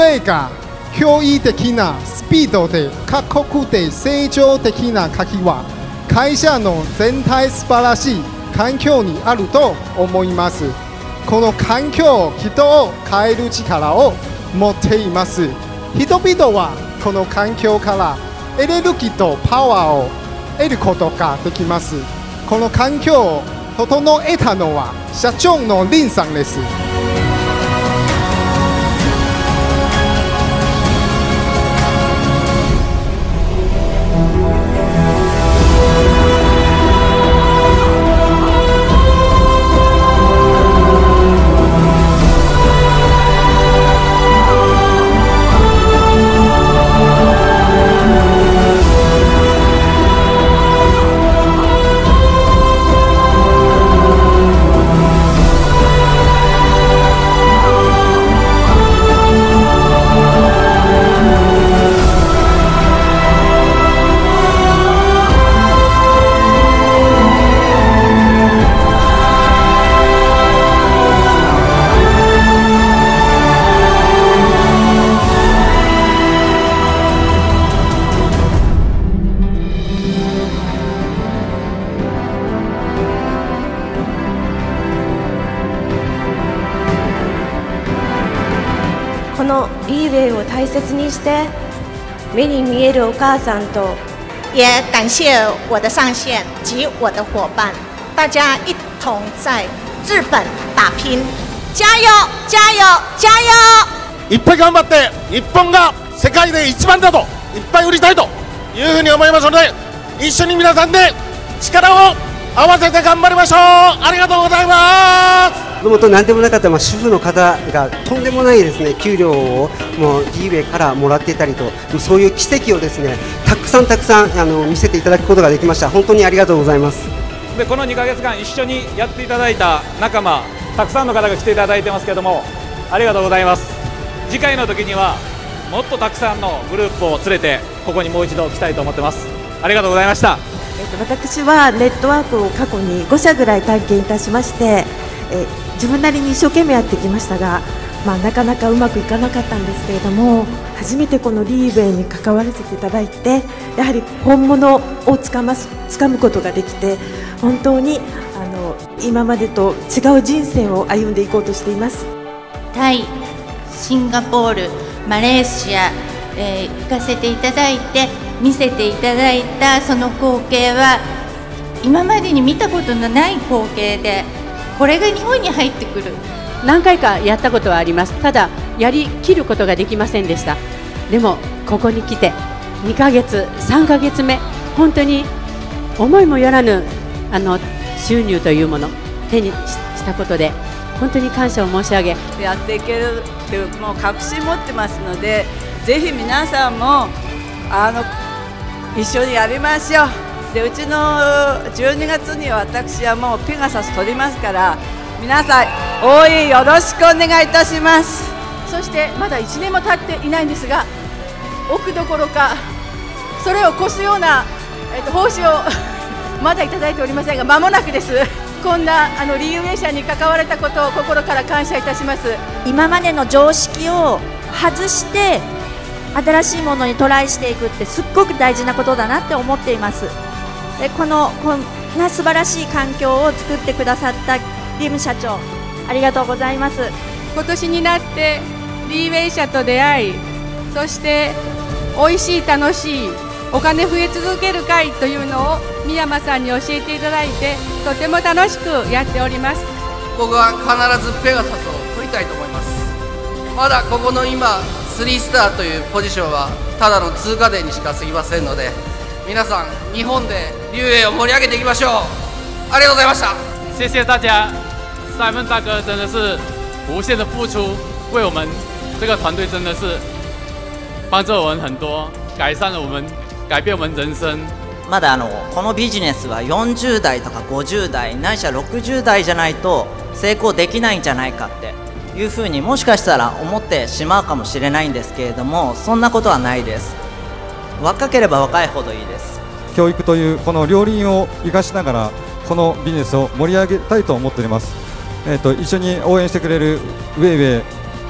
Riway が驚異的なスピードで過酷で成長的な鍵は会社の全体素晴らしい環境にあると思います。この環境、人を変える力を持っています。人々はこの環境からエネルギーとパワーを得ることができます。この環境を整えたのは社長の林さんです。 このリーウェイを大切にして目に見えるお母さんと也感谢我的上线及我的伙伴，大家一同在日本打拼，加油加油加油！ いっぱい頑張って日本が世界で一番だといっぱい売りたいというふうに思いますので、一緒に皆さんで力を合わせて頑張りましょう。ありがとうございます。 もともと何でもなかった主婦の方がとんでもないですね給料をもうリーウェイからもらっていたりと、そういう奇跡をですねたくさん見せていただくことができました。本当にありがとうございます。 でこの2ヶ月間一緒にやっていただいた仲間、たくさんの方が来ていただいてますけども、ありがとうございます。次回の時にはもっとたくさんのグループを連れてここにもう一度来たいと思ってます。ありがとうございました。 私はネットワークを過去に5社ぐらい体験いたしまして、自分なりに一生懸命やってきましたが、なかなかうまくいかなかったんですけれども、初めてこのリーウェイに関わらせていただいて、やはり本物をつかむことができて、本当に今までと違う人生を歩んでいこうとしています。 タイ、シンガポール、マレーシア、行かせていただいて見せていただいたその光景は今までに見たことのない光景で、これが日本に入ってくる。 何回かやったことはあります。ただやりきることができませんでした。でもここに来て2ヶ月3ヶ月目、本当に思いもよらぬ収入というもの手にしたことで本当に感謝を申し上げ、 やっていけるっていうもう確信持ってますので、ぜひ皆さんも一緒にやりましょう。でうちの12月には私はもうペガサス取りますから、皆さん応援よろしくお願いいたします。 そしてまだ1年も経っていないんですが、億どころかそれを越すような、報酬をまだいただいておりませんが、間もなくです。こんなリーウェイ社に関われたことを心から感謝いたします。 今までの常識を外して新しいものにトライしていくってすっごく大事なことだなって思っています。でこんな素晴らしい環境を作ってくださったリム社長、ありがとうございます。 今年になってリーウェイ社と出会い、そして美味しい楽しいお金増え続ける会というのを三山さんに教えていただいて、とても楽しくやっております。 僕は必ずペガサスを取りたいと思います。まだここの今3スターというポジションはただの通過点にしか過ぎませんので、皆さん日本でリュウェイを盛り上げていきましょう。ありがとうございました。 谢谢大家，Simon大哥真的是无限的付出，为我们这个团队真的是帮助我们很多，改善了我们，改变我们人生。 まだこのビジネスは40代とか50代ないしは60代じゃないと成功できないんじゃないかっていうふうにもしかしたら思ってしまうかもしれないんですけれども、そんなことはないです。若ければ若いほどいいです。 教育というこの両輪を生かしながらこのビジネスを盛り上げたいと思っております。一緒に応援してくれるウェイウェイ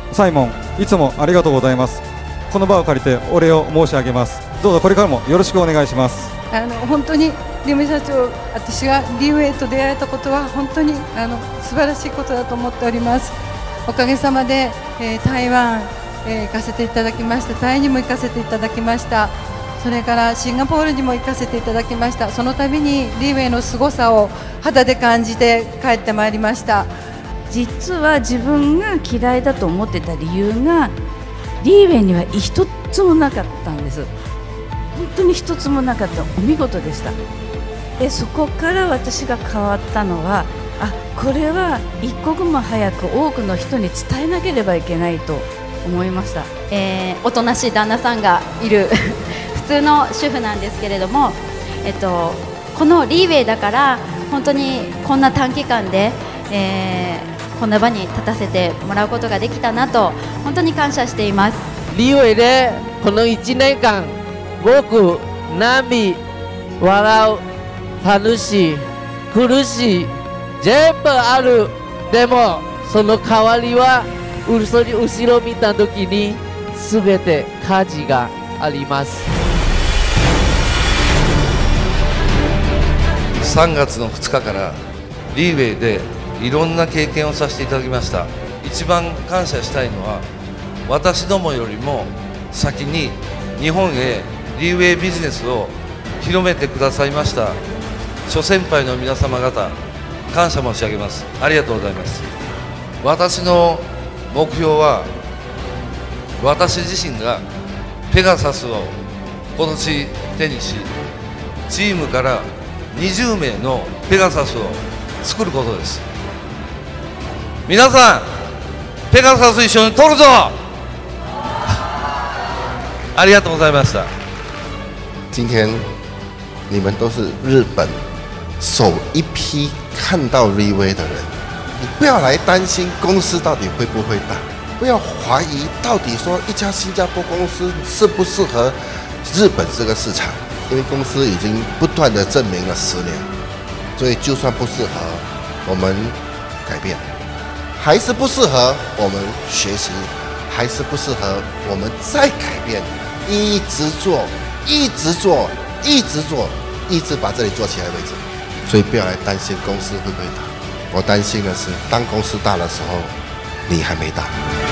サイモン、いつもありがとうございます。この場を借りてお礼を申し上げます。どうぞこれからもよろしくお願いします。 本当にリム社長、私がリウェイと出会えたことは本当に素晴らしいことだと思っております。おかげさまで、台湾、行かせていただきました。タイにも行かせていただきました。それからシンガポールにも行かせていただきました。その度にリウェイの凄さを肌で感じて帰ってまいりました。 実は自分が嫌いだと思ってた理由がリーウェイには一つもなかったんです。本当に一つもなかった。お見事でした。でそこから私が変わったのは、これは一刻も早く多くの人に伝えなければいけないと思いました。 おとなしい旦那さんがいる普通の主婦なんですけれども、このリーウェイだから本当にこんな短期間で、こんな場に立たせてもらうことができたなと本当に感謝しています。 リーウェイでこの1年間僕、涙、笑う、楽しい、苦しい、全部ある。でもその代わりは後ろ見た時に全て価値があります。 3月の2日からリーウェイでいろんな経験をさせていただきました。一番感謝したいのは、私どもよりも先に日本へリーウェイビジネスを広めてくださいました諸先輩の皆様方、感謝申し上げます。ありがとうございます。私の目標は、私自身がペガサスを今年手にし、チームから20名のペガサスを作ることです。皆さん、ペガサス一緒に取るぞありがとうございました。 今天你们都是日本首一批看到 Riway 的人，你不要来担心公司到底会不会大，不要怀疑到底说一家新加坡公司适不适合日本这个市场，因为公司已经不断的证明了10年，所以就算不适合，我们改变，还是不适合我们学习，还是不适合我们再改变，一直做，一直做，一直做，一直把这里做起来为止。所以不要来担心公司会不会大，我担心的是当公司大的时候，你还没大。